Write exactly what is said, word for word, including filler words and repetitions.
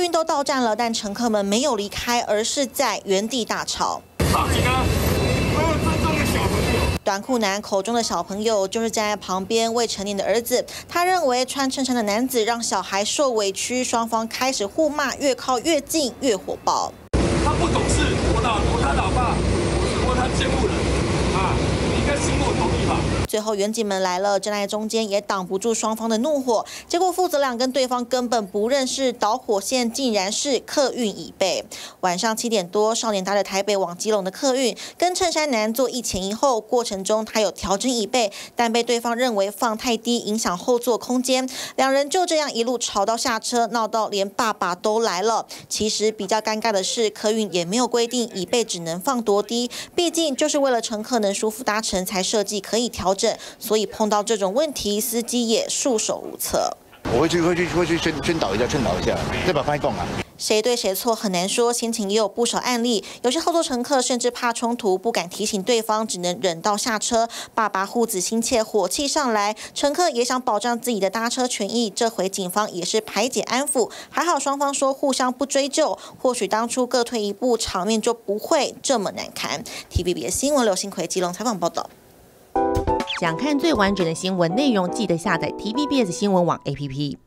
运都到站了，但乘客们没有离开，而是在原地大吵。 报警啊！没有尊重的小朋友。 短裤男口中的小朋友就是站在旁边未成年的儿子。他认为穿衬衫的男子让小孩受委屈，双方开始互骂，越靠越近，越火爆。 他不懂事，我老我他老爸，我他监护人啊，你应该经过同意吧。 最后远警们来了，站在中间也挡不住双方的怒火。结果父子俩跟对方根本不认识，导火线竟然是客运椅背。晚上七点多，少年搭着台北往基隆的客运，跟衬衫男坐一前一后，过程中他有调整椅背，但被对方认为放太低，影响后座空间。两人就这样一路吵到下车，闹到连爸爸都来了。其实比较尴尬的是，客运也没有规定椅背只能放多低，毕竟就是为了乘客能舒服搭乘才设计可以调整，所以碰到这种问题，司机也束手无策。 我会去会去会去宣宣导一下，劝导一下，再把拍供啊。 谁对谁错很难说，先前也有不少案例，有些后座乘客甚至怕冲突，不敢提醒对方，只能忍到下车。爸爸护子心切，火气上来，乘客也想保障自己的搭车权益，这回警方也是排解安抚，还好双方说互相不追究，或许当初各退一步，场面就不会这么难看。T V B S 新闻刘新奎基隆采访报道。 想看最完整的新闻内容，记得下载 T V B S 新闻网 A P P。